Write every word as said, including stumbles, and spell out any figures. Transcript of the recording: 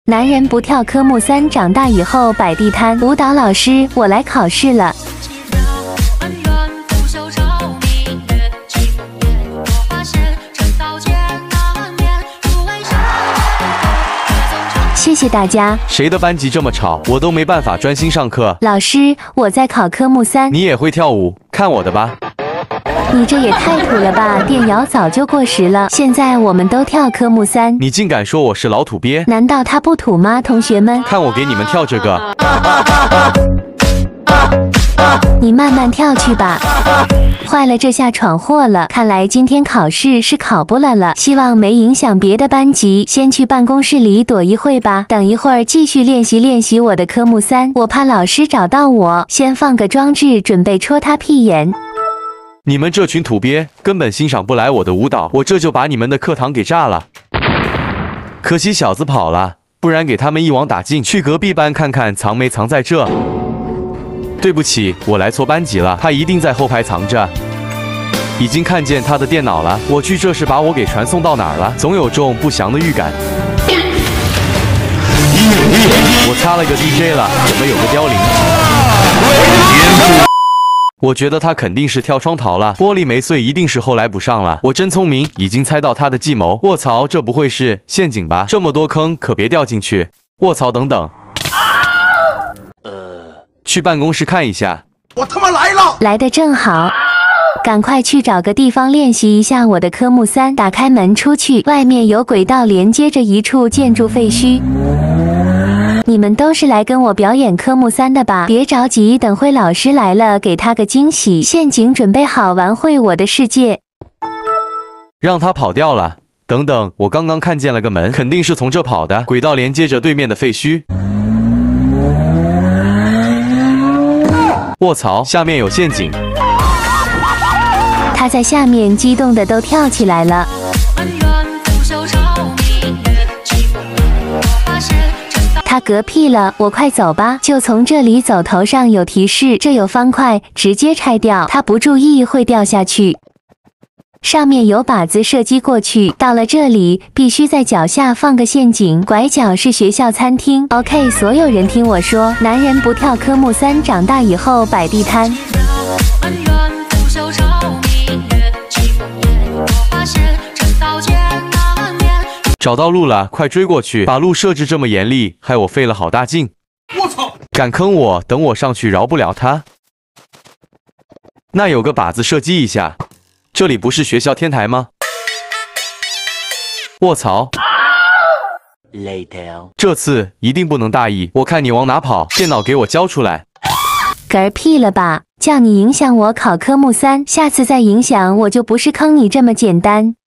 男人不跳科目三，长大以后摆地摊。舞蹈老师，我来考试了。谢谢大家。 谁的班级这么吵，我都没办法专心上课。 老师，我在考科目三。 你也会跳舞？看我的吧。 你这也太土了吧！电摇早就过时了，现在我们都跳科目三。 你竟敢说我是老土鳖？ 难道他不土吗？同学们， 看我给你们跳这个。 你慢慢跳去吧。坏了，这下闯祸了。看来今天考试是考不了了，希望没影响别的班级。先去办公室里躲一会吧，等一会儿继续练习练习我的科目三。我怕老师找到我，先放个装置，准备戳他屁眼。 你们这群土鳖根本欣赏不来我的舞蹈，我这就把你们的课堂给炸了。可惜小子跑了，不然给他们一网打尽。去隔壁班看看藏没藏在这。对不起，我来错班级了，他一定在后排藏着。已经看见他的电脑了，我去，这是把我给传送到哪儿了？总有种不祥的预感。我擦了个 D J 了，怎么有个凋零？ 我觉得他肯定是跳窗逃了，玻璃没碎，一定是后来补上了。我真聪明，已经猜到他的计谋。卧槽，这不会是陷阱吧？这么多坑，可别掉进去。卧槽，等等，呃，去办公室看一下。 我他妈来了， 来的正好，赶快去找个地方练习一下我的科目三。打开门出去，外面有轨道连接着一处建筑废墟。 你们都是来跟我表演科目三的吧？别着急，等会老师来了，给他个惊喜。陷阱准备好，玩会我的世界。 让他跑掉了。等等，我刚刚看见了个门，肯定是从这跑的。轨道连接着对面的废墟。卧槽，下面有陷阱。 他在下面激动的都跳起来了。 他嗝屁了，我快走吧，就从这里走。头上有提示，这有方块，直接拆掉。他不注意会掉下去。上面有靶子，射击过去。到了这里，必须在脚下放个陷阱。拐角是学校餐厅。OK， 所有人听我说，男人不跳科目三，长大以后摆地摊。 找到路了，快追过去！把路设置这么严厉，害我费了好大劲。 我操！ 敢坑我，等我上去饶不了他。那有个靶子，射击一下。这里不是学校天台吗？卧槽！这次一定不能大意，我看你往哪跑！电脑给我交出来！ 嗝屁了吧！叫你影响我考科目三，下次再影响我就不是坑你这么简单。